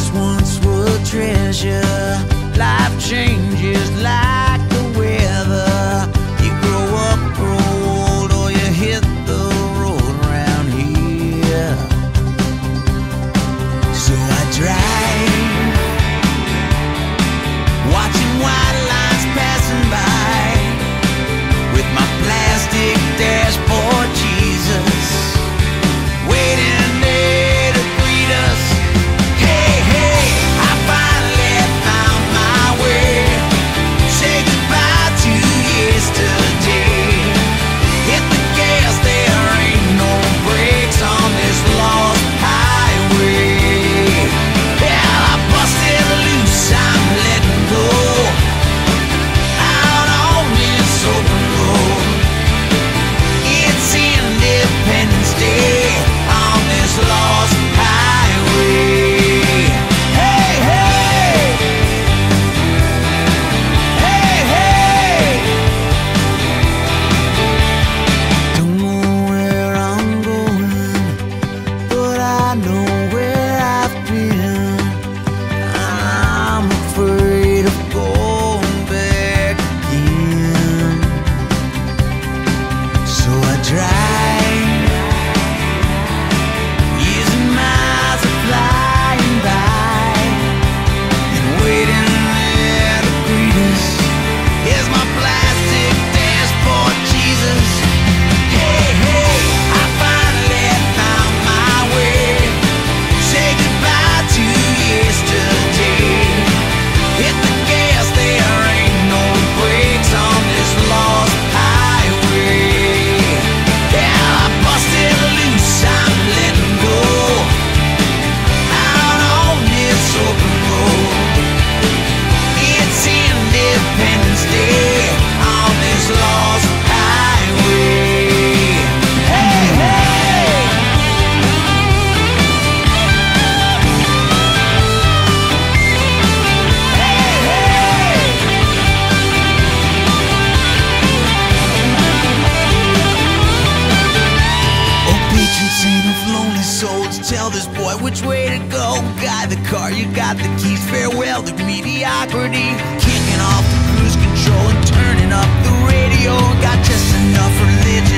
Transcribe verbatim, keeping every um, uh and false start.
this once was a treasure. Life changes like the weather. You grow up, grow old, or you hit the road around here. So I drive, watching white lines passing by, with my plastic dashboard Jesus waiting there to greet us. Hey, hey, I finally found my way. Say goodbye to yesterday. Hit the gas, there ain't no brakes on this lost highway. Yeah, I busted loose, I'm letting go out on this open road. It's Independence Day on this lost highway. Hey, hey, hey, hey. Don't know where I'm going, but I know where I've been. I'm afraid of going back again. So I drive, using miles of flying by, and waiting there to greet us. Here's my plastic dashboard Jesus. Hey, hey, I finally found my way. Say goodbye to yesterday. Hit the gas, there ain't no brakes on this lost highway. Yeah, I busted loose, I'm letting go out on this open road. It's Independence Day on this lost highway. Hey, hey. Hey, hey. Oh, patron saint of lonely souls, tell this boy which way to go. Guide the car, you got the keys. Farewell to mediocrity. Kicking off the cruise control and turning up the radio. Got just enough religion